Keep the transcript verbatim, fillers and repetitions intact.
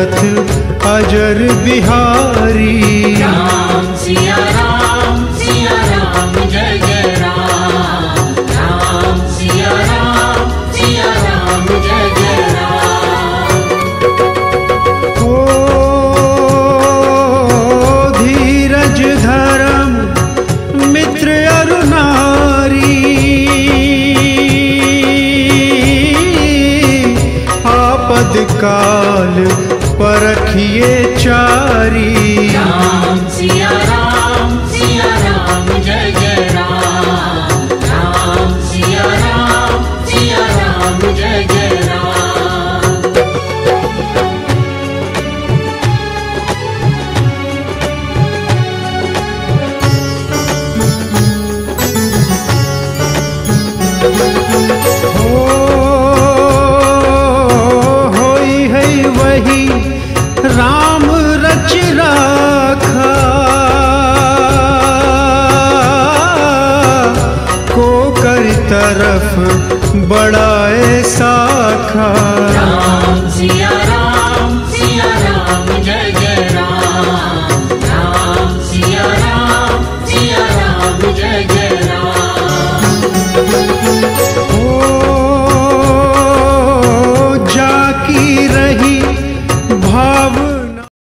दशरथ अजर बिहारी। राम सिया राम सिया राम जय जय राम। राम सिया राम सिया राम जय जय राम। ओ धीरज धर्म मित्र अरु नारी, आपद काल परखिए चारी। राम सिया राम सिया राम जय जय राम। राम सिया राम सिया राम जय जय राम। हो होई है वही राम रच राखा, को कर तरफ बढ़ाए साखा। राम सिया राम